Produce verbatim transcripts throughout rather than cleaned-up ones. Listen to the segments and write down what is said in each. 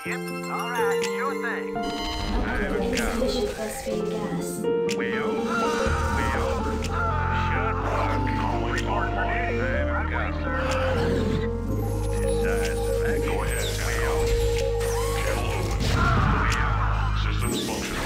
Yep, all right, sure thing. Insufficient breastfeed gas. Will, will, should work. Calling orders for duty. Right away, sir. Decides that go ahead. Will. Channel open. Will. Systems functional.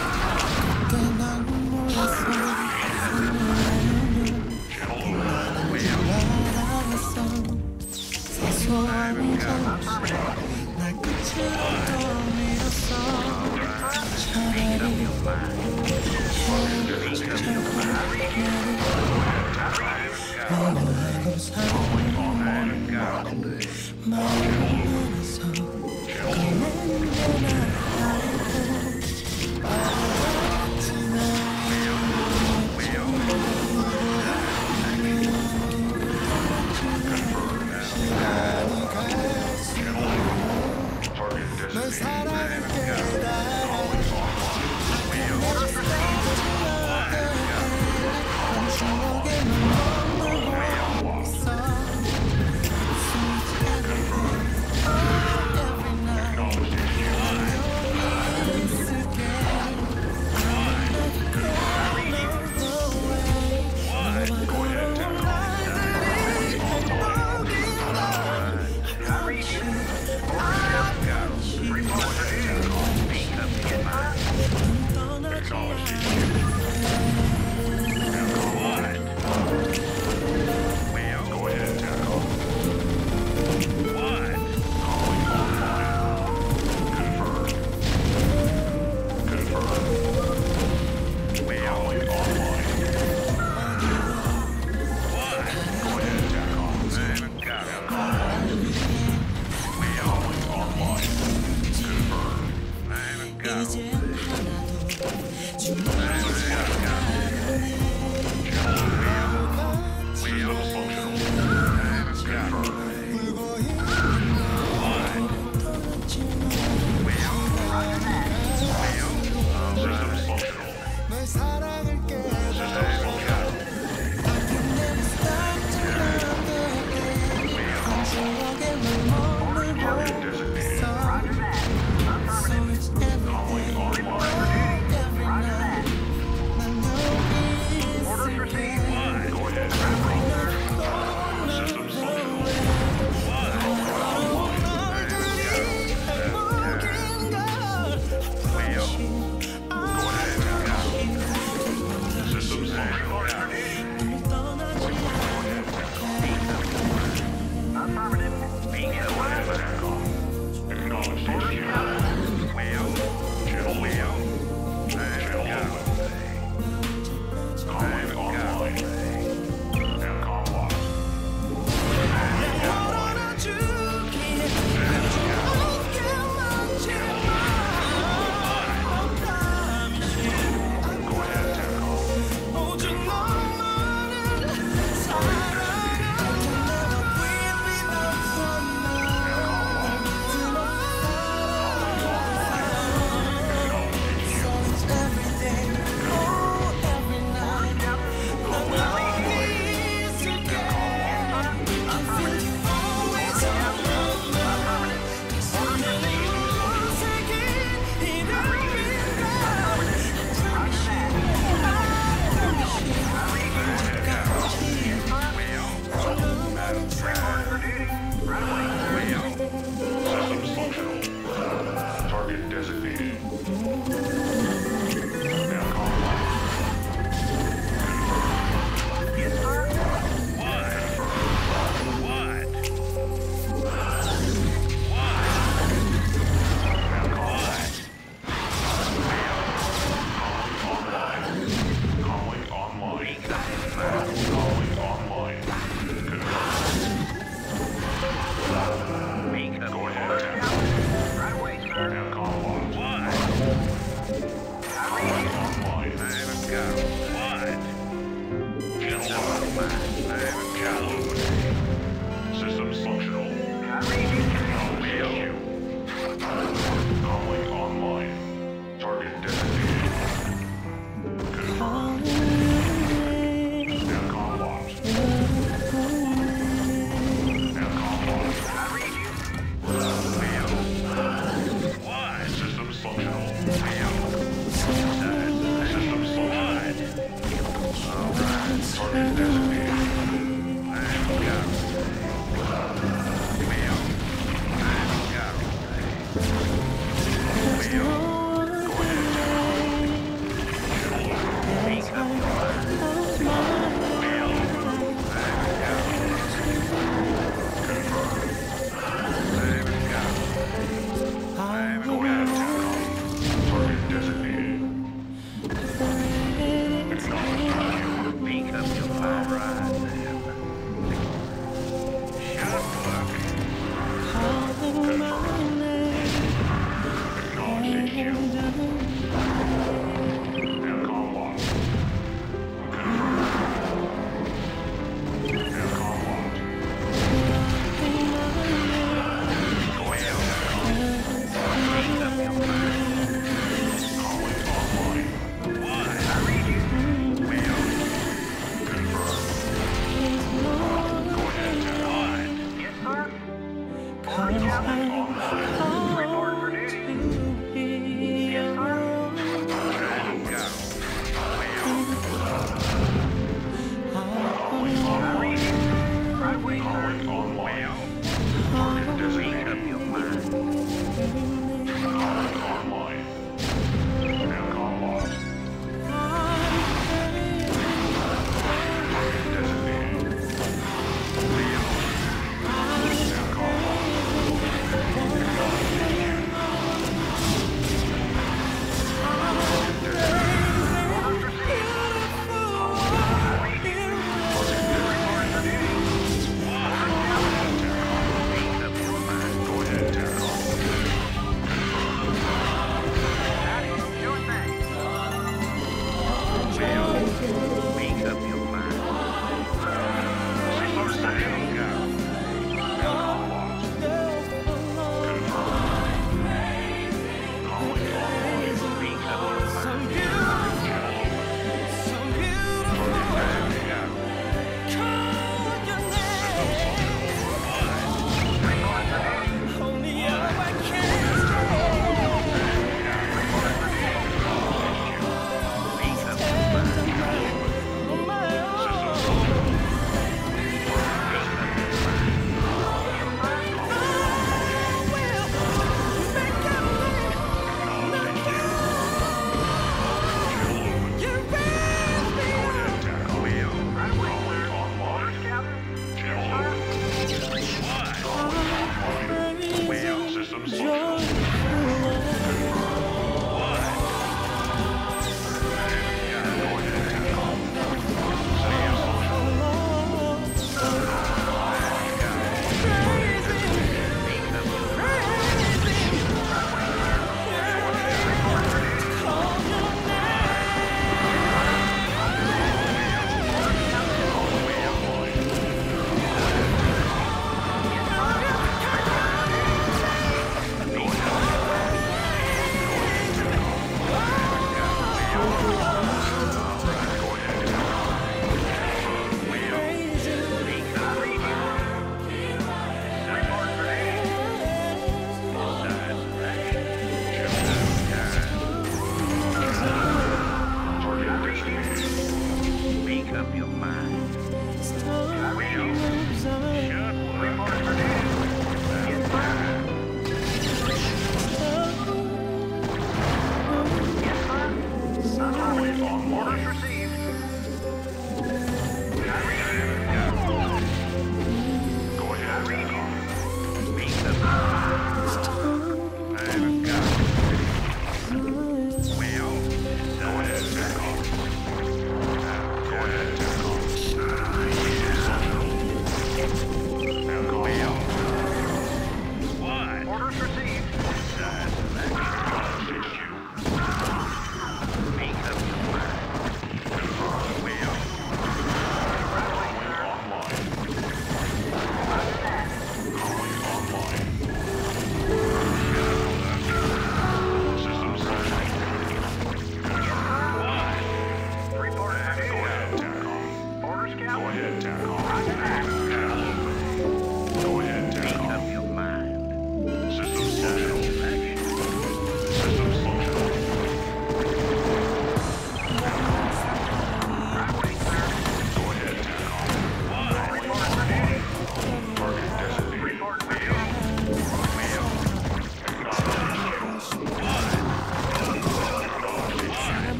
Acknowledging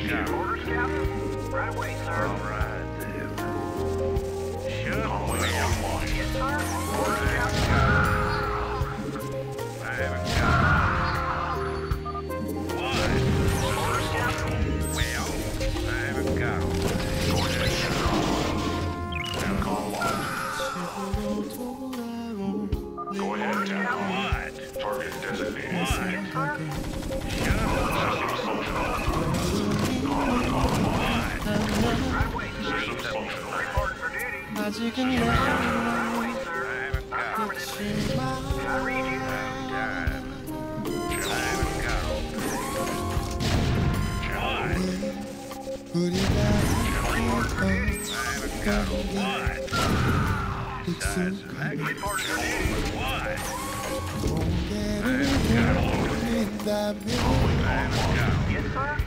execute. Orders, Captain. Right away, sir. All right, then. Shut up. Yes, sir. Orders, Captain. I haven't got what? Orders, Captain. Well, I haven't got Go ahead, Captain. What? Target designated. What? Yes, sir. Shut up. System functional. Right away, sir. System functional. Report for duty. 아직은 Right away, sir. Affirmative. I read you. 난 우리가 익숙한 Report for duty. What? 공개를 돌린다면 Yes, sir.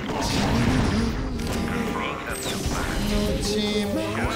놓지 마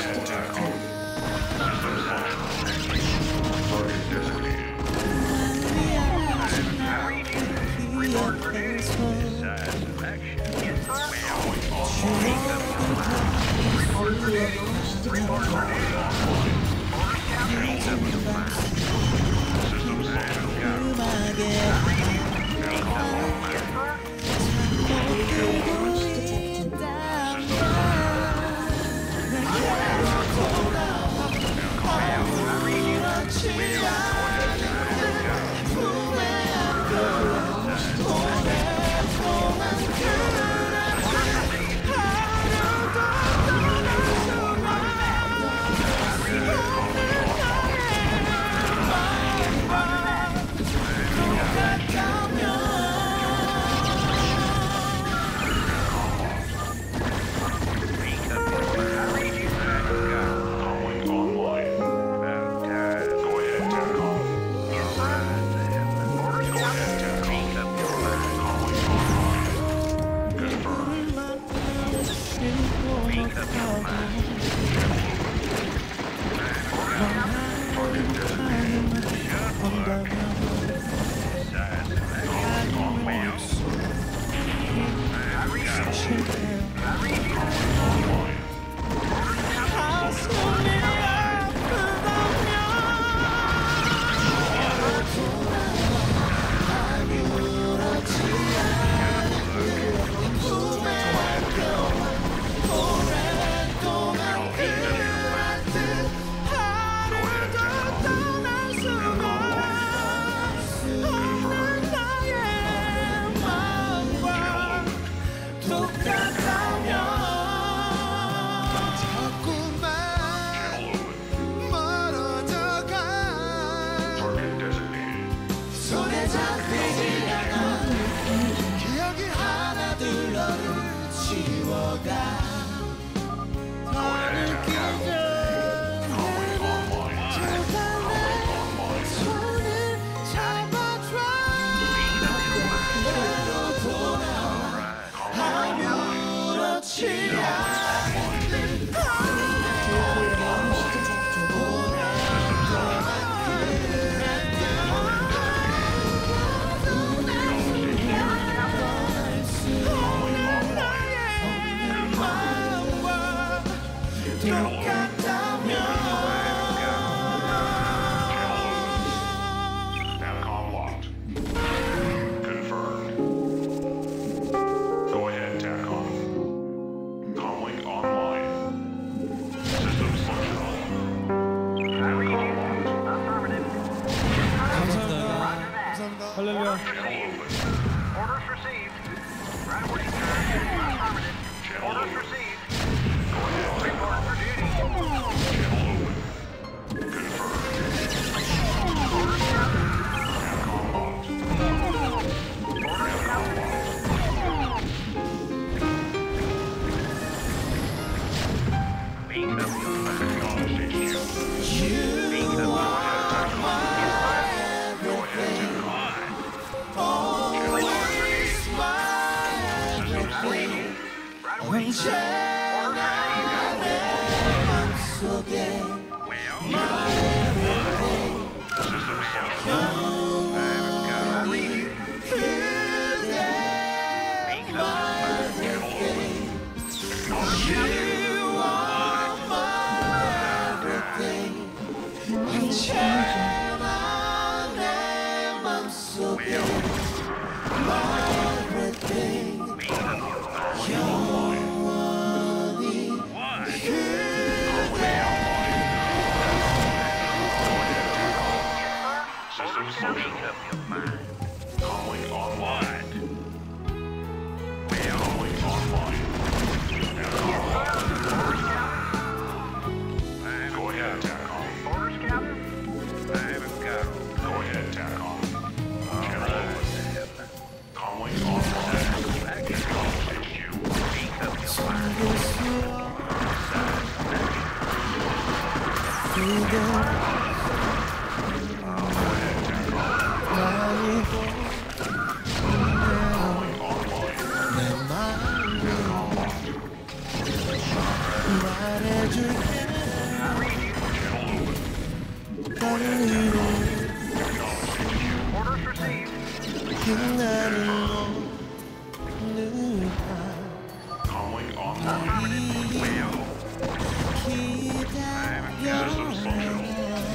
할렐루야. Orders received. Right away, sir. Affirmative. Orders received. Report for duty. Orders, Captain. Orders, Captain. 언제나 내 맘속에 영원히 그대 말 Calling online. Well, system functional.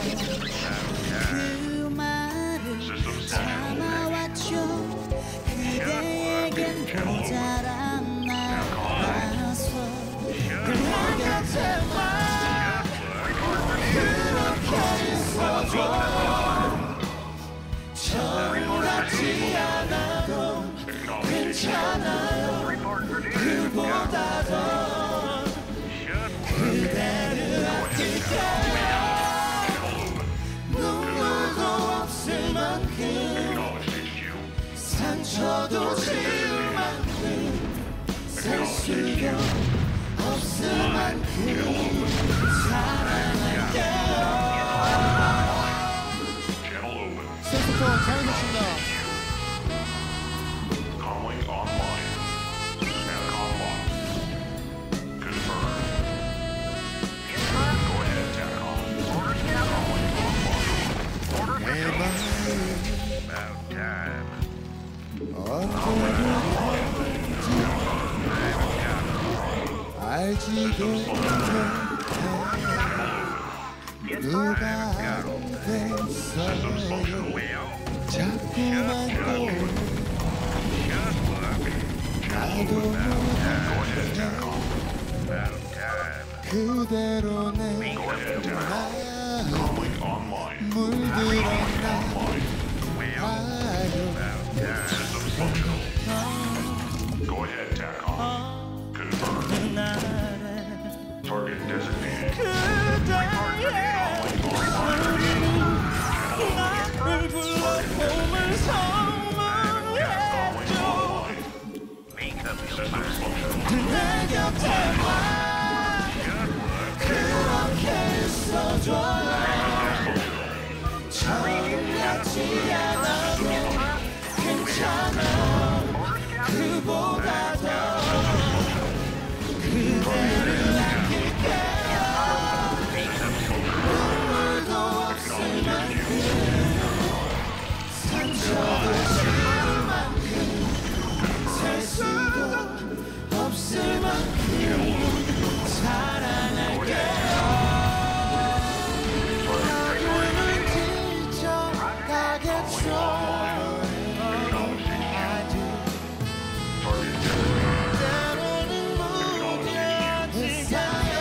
그 말을 System functional. 참아왔죠. 그대에겐 모자란 나라서 내 곁에만 그렇게 있어줘. 처음 같지 않아도 괜찮아요. 그보다 더 그대를 아낄게요. 눈물도 없을 만큼 상처도 지울 만큼 살 수도 없을 만큼 사랑할게요. 색소폰 장해주신다. Calling online. Now locked. Confirm. Go ahead, TACOM. Calling online. 내 마음 About time. 알지도 못해 누가 됐어요. Well, 자꾸만 또 나도 모르게 about time. 그대로 내 Go ahead, TACOM. 마음 Calling online. 물들었나 Well, 봐요. about time. System functional. Go ahead, TACOM. Confirm. Target designated. 나를 불러봄을 선물해줘. System functional. 내 곁에만 그렇게 있어줘요. 처음 같지 않아도 괜찮아. 그보다 더 그대를 아낄게요. 눈물도 없을 만큼 상처도 지울 만큼 살 수도 없을 만큼 사랑할게요. 하루는 지쳐가겠죠. 때로는 무뎌지겠어요.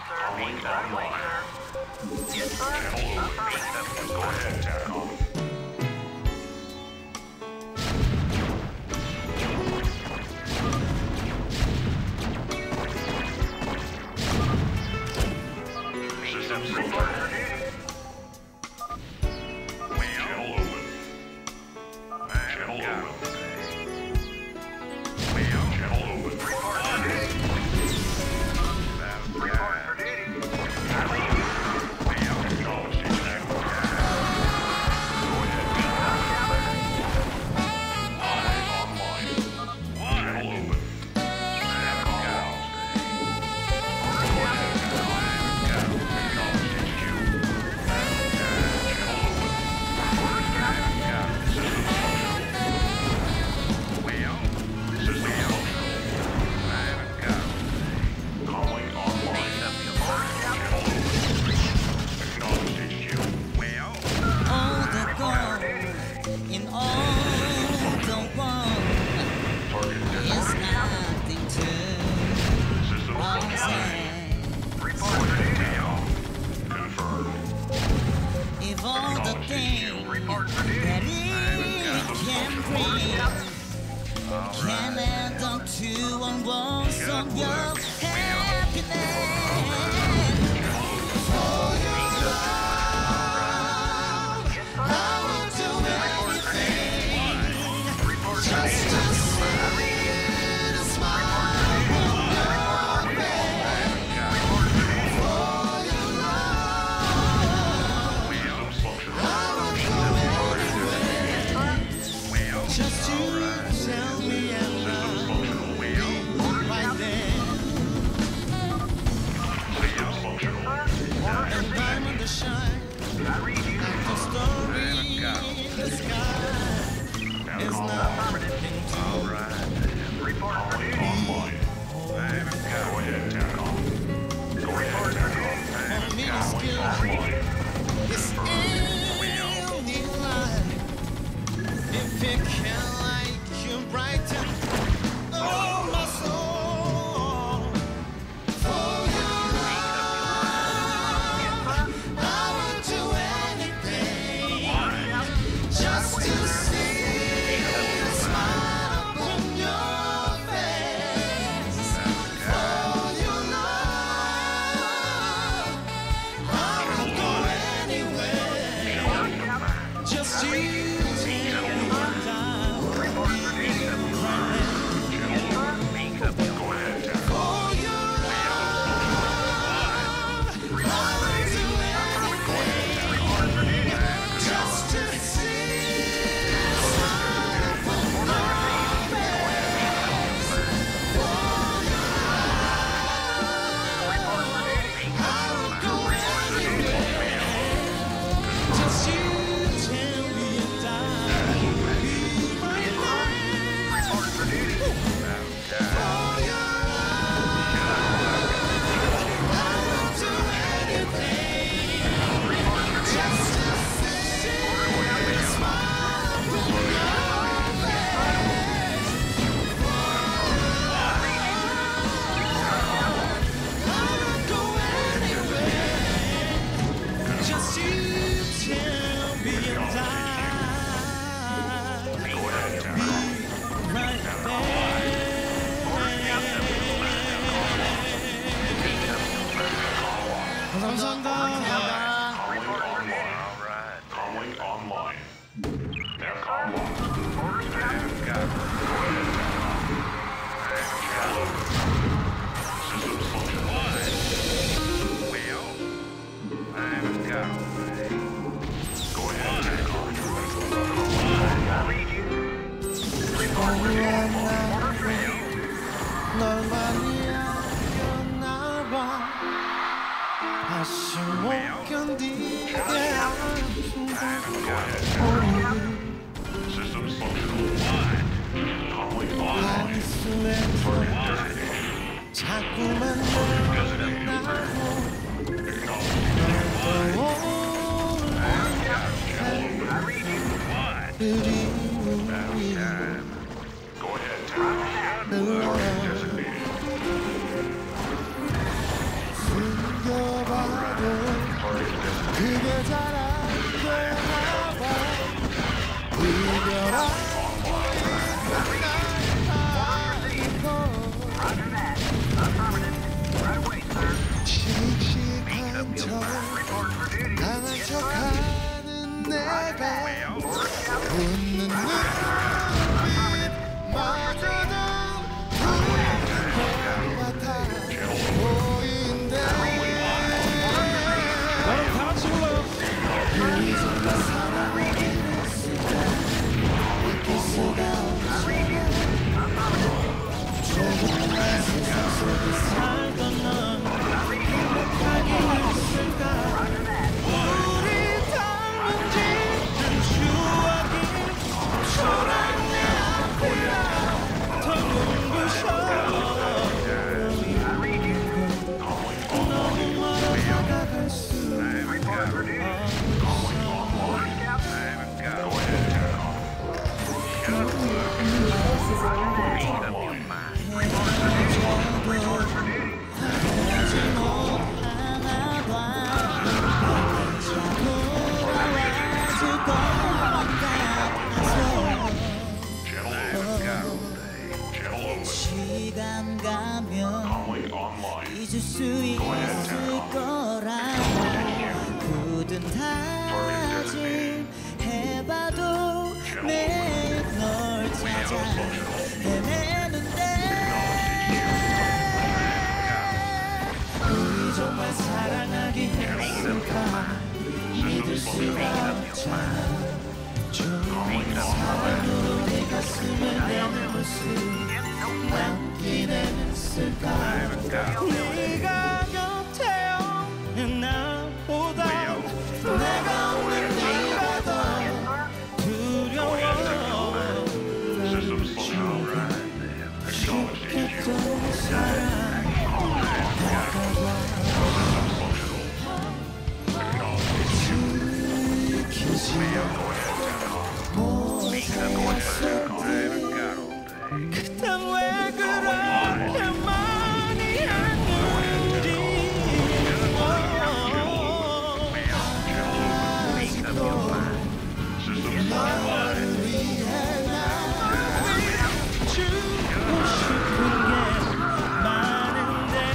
sir. Right away, sir. Yes, sir. Affirmative. Go ahead, TACOM. Systems Report for duty. Channel open. Channel open. Channel open. Report for duty. Report for duty. I read you. Acknowledged each channel. Go ahead. Eye online. Channel open. All the gold in all the world is nothing to understand. Report for duty. Confirmed. If all the things Report for duty. that it can bring can add up to one world of your happiness. For your love, I will do anything just to see the smile on your face. For your love, I will do anything just to tell me I love you right there. And diamond to shine, I read you. like the story in the sky. There's nothing to Report for duty. Online. Go ahead, TACOM. Go ahead, TACOM. for me to skill. It's in the light. If it can like you brighten, oh my soul. For your love, I will do anything just to see the smile upon your face. For your love, I will go anywhere just to tell you I'm down. Report for duty. Go ahead, TACOM. For your love, I will do anything just to see the smile upon your face. For your love, I will go anywhere just to tell me I'm down. Be my Report for duty. For your love, I will do anything just to see the smile upon your face. For I will go anywhere just to tell me I'm dying. Go ahead, TACOM. Right there. 감사합니다. Calling online. TACOM one. Systems functional. Go ahead, TACOM. I read you. Report for duty. Order for you. 널 많이 아껴나봐 다시 못 견디게 Systems functional. Calling online. 한숨에 자꾸만 생각나고 I read you. 그리움이 Go ahead, TACOM. 늘어 Designated. 숨 그게 잘 안 되나 봐. 이별한 씩씩한 척 강한 척하는 내가 웃는 눈빛 마저도 우리 같아 보인대. 여러분 다 같이 불러요. 이제가 사랑하기는 했을까 느낄 수가 없잖아. 조금만 세상 속에 살던 넌 행복하게 했을까. 우리 닮은 짙은 추억이 초라한 내 앞이야 더 눈부셔. 너무 멀어 다가갈 수 This is alright. 시간 가면 Calling online. 잊을 수 있을 거라. 굳은 다짐 해봐도 매일 널 찾아 헤매는데. 우리 정말 사랑하긴 했을까 믿을 수가 없잖아. 좋은 사랑으로 네 가슴에 내 모습 남긴 했을까. 네가 곁에 없는 나보다 내가 없는 네가 더 두려워. 쉽겠던 사랑 그땐 왜 그렇게 많이 했는지. 아직도 너를 위해 난 주고 싶은 게 많은데.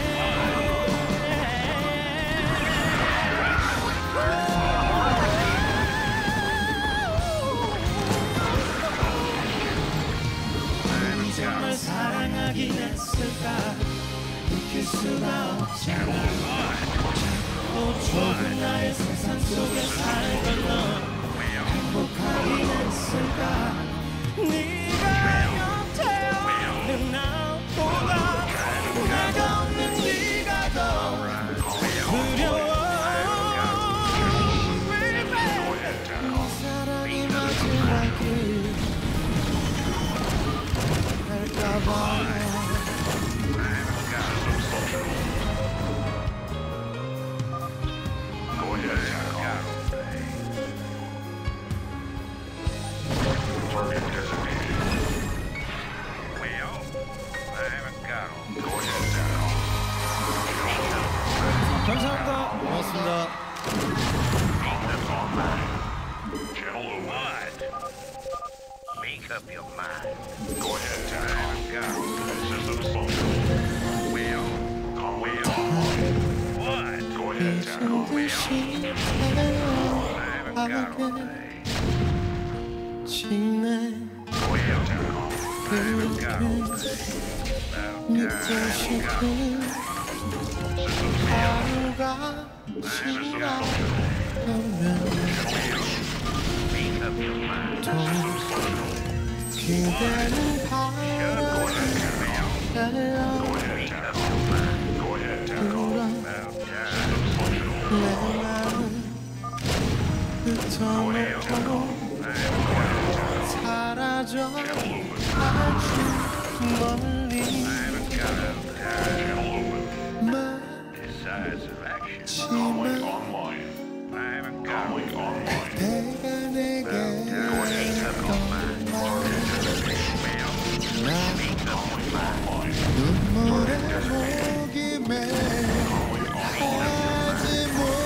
정말 사랑하긴 했을까 느낄 수가 없잖아. 또 좁은 나의 세상 속에 살던 넌 행복하긴 했을까. 네가 곁에 없는 나보다 내가 없는 네가 더 두려워. 이 사랑이 마지막이 할까봐. 감사합니다. 고맙습니다. Make up your mind. Go ahead, I Tacom. haven't got Systems functional. Well, Calling online. what? Go ahead, Tacom. I haven't got all day. Go ahead, Tacom. I haven't got all day. About time. I haven't got all day. 하루가 Systems functional. Make up your mind. 그대는 바라달라. Go ahead, Tacom. Go ahead, Tacom. About time. 내 마음 흩어놓고 사라져 아주 멀리. I haven't got all day. Decisive action. Calling 마지막 online. I haven't got all Calling day. online. 내가 내게 Make up your mind. 나 눈물에 목이 매 하지 못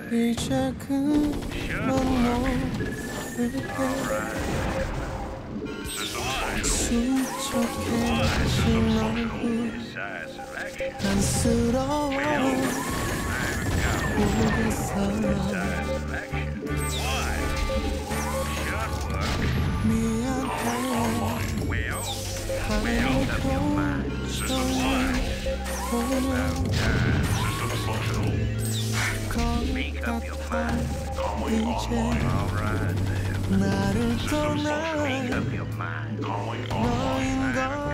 이제 그만 모를게 수척해진 얼굴 안쓰러워 나를 떠나 너인 걸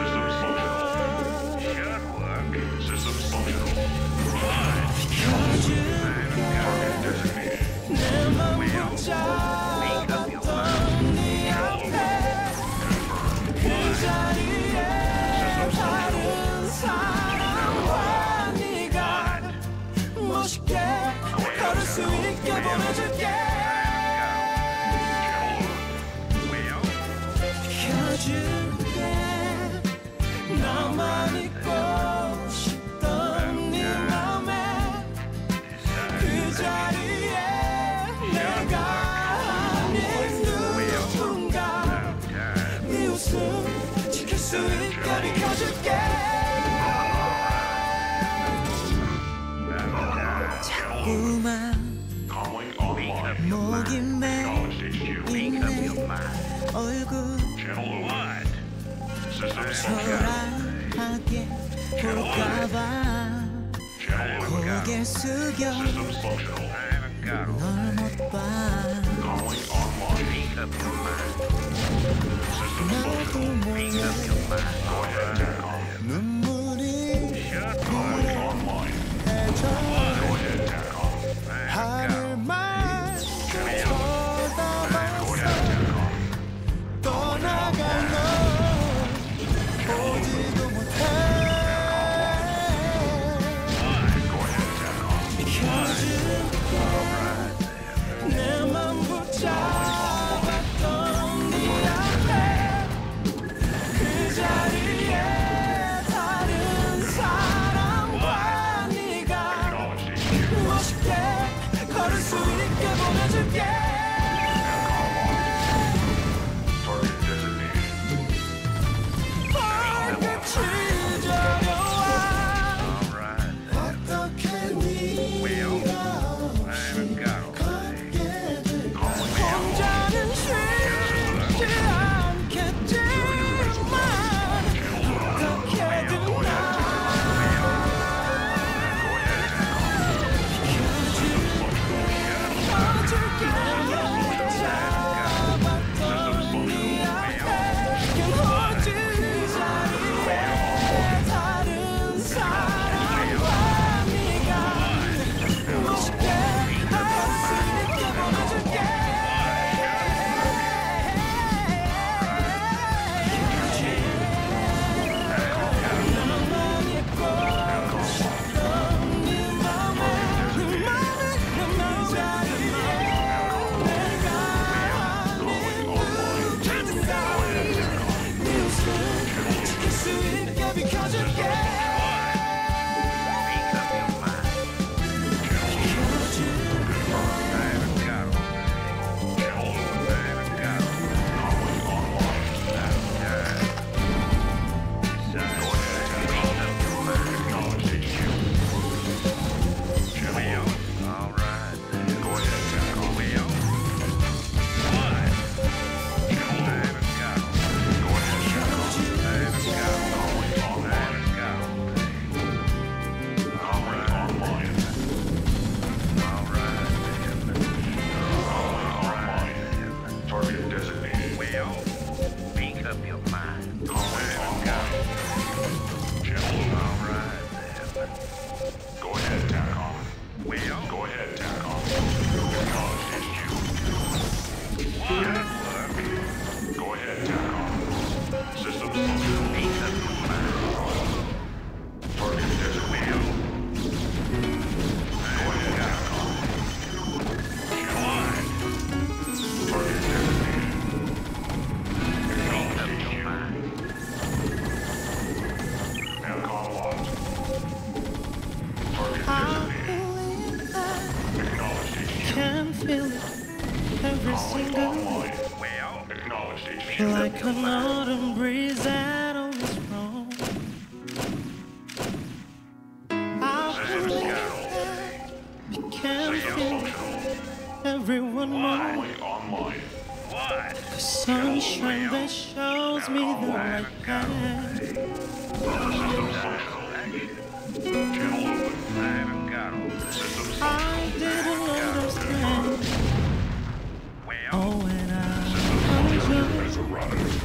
내맘 붙잡았던 네 앞에 그 자리에 다른 사람과 네가 멋있게 걸을 수 있게 보내줄게 나만 있고 싶던 네 맘에 그 자리에 내가 아닌 누군가 네 웃음 지킬 수 있게 비켜줄게 자꾸만 목이 메이네 얼굴 초라하게 볼까봐 고개 숙여 널 못 봐 나도 몰래 눈물이 해져 하늘만 쳐다봤어 떠나간 너 보지도 못해 비켜줄게 내 맘 붙잡았던 네 앞에 그 자리에 다른 사람과 네가 멋있게 걸을 수 있게 보내줄게 줄게 can feel it every single day. Well, Acknowledge station. Like an autumn breeze that always roams. I feel it, you can feel it, everyone knows. Calling online. what? The sunshine that shows me the right path. Channel open. I haven't got all this. Systems I didn't understand. Well, Oh, and I enjoyed has arrived.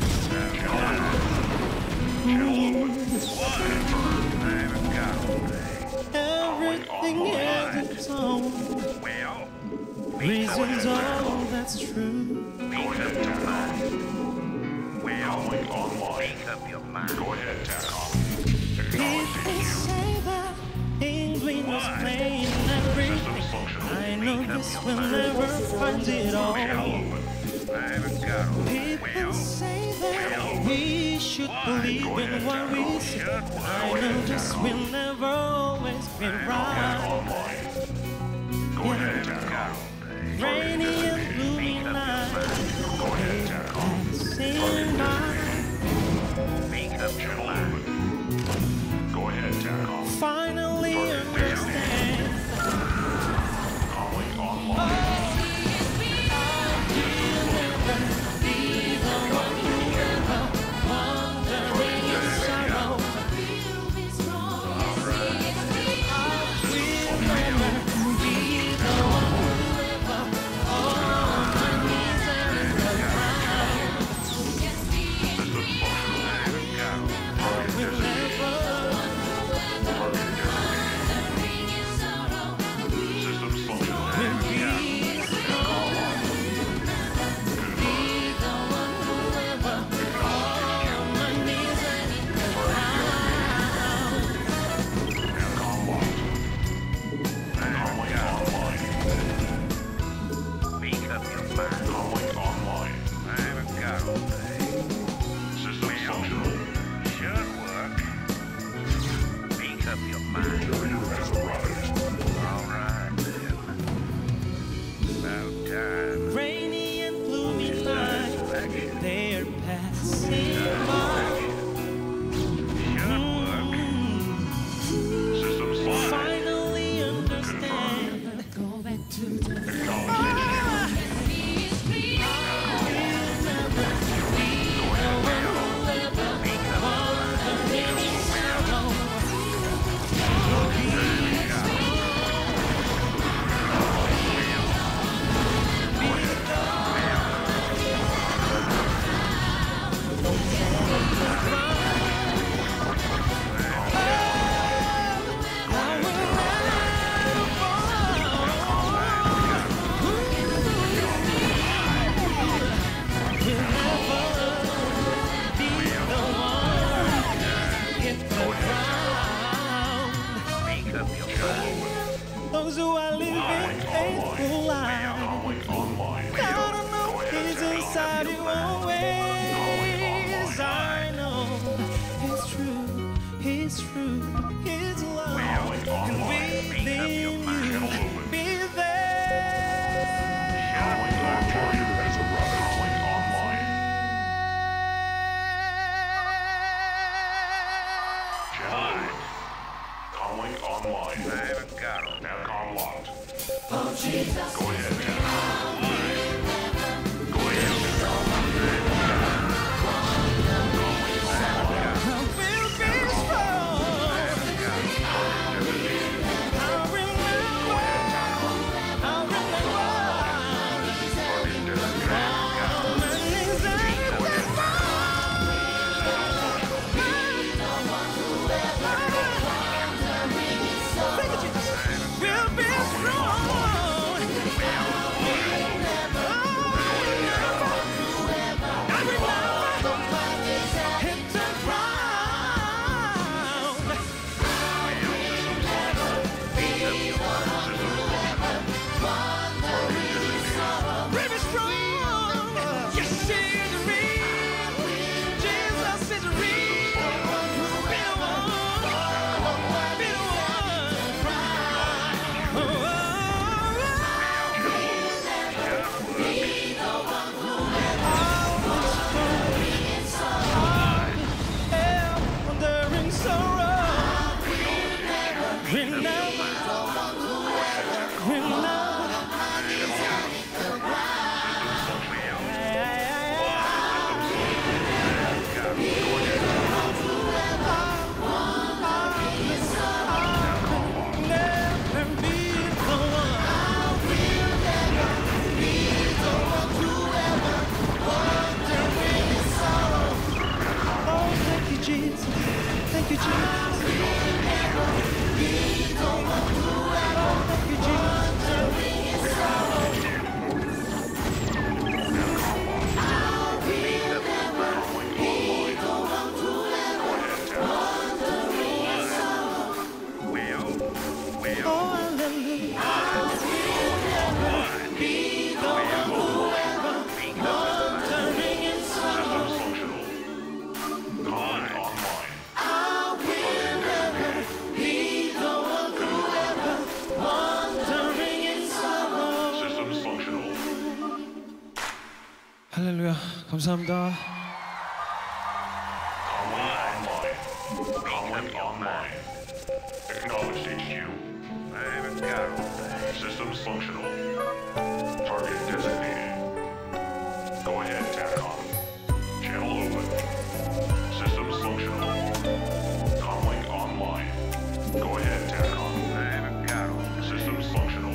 Channel open. I haven't got all this. everything has its own Well, reasons. Oh, that's true. Go ahead, TACOM. well, Calling online. make up your mind. Go ahead, TACOM. Acknowledge People station. say that England was playing everything. Systems functional. I know this will never find it all. Channel open. I haven't got all this. People Well, say that we should believe in what we say. I know this will never always be right. Online. Go ahead, TACOM. Rainy and gloomy nights, Go ahead, TACOM. seem by. make up your Channel mind. open. Go ahead, TACOM. Finally understand. Calling online. Systems functional. TACOM locked. Calling online. Make up your mind. Calling online. I haven't got all this. Systems functional. Should work. Make up your mind. Carrier has arrived. All right, then. About time. Rainy and gloomy nights, Selection. they're passing by. Should work. Systems functional. Finally understand. Go back to the Make up your mind. those who are living faithful lives. Calling online. Gotta know he's inside you always. I know it's true, it's true, his love can within you be there. Calling on carrier has arrived. Calling online. Channel open. Calling online. I haven't got all that. TACOM locked. Go ahead, TACOM. Go ahead, TACOM. I will be strong. I'll remember, I'll remember. My knees and we'll be strong. 할렐루야. 감사합니다. Comlink online. Acknowledged H Q. I haven't got all day. Systems functional. Target designated. Go ahead, TACOM. Channel open. Systems functional. Comlink online. Go ahead, TACOM. I haven't got all day. Systems functional.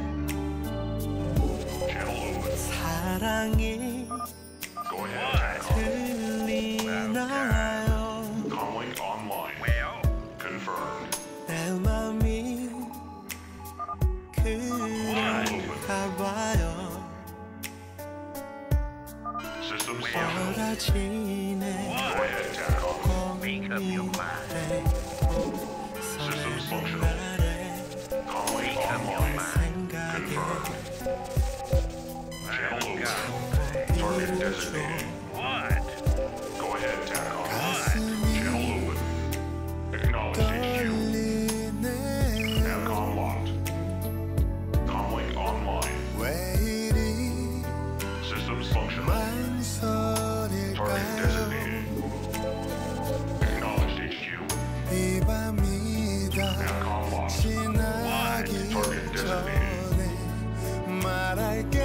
Channel open. 사랑이 Go ahead, TACOM. 들리나요? Comlink online. Well, Confirmed. 내 맘이 그런가 봐요. Systems functional. 멀어지네 Go ahead, TACOM. make up your mind. Systems functional. Comlink online. Confirmed. I Channel haven't open. got all day. Target designated. What? Go ahead, TACOM. Channel open. Acknowledge H Q. TACOM locked. Comlink online. 왜 이리 Systems functional. Target 망설일까요? designated. Acknowledge H Q. 이 밤이 다 TACOM locked. 지나기 Target designated. 전에 말할게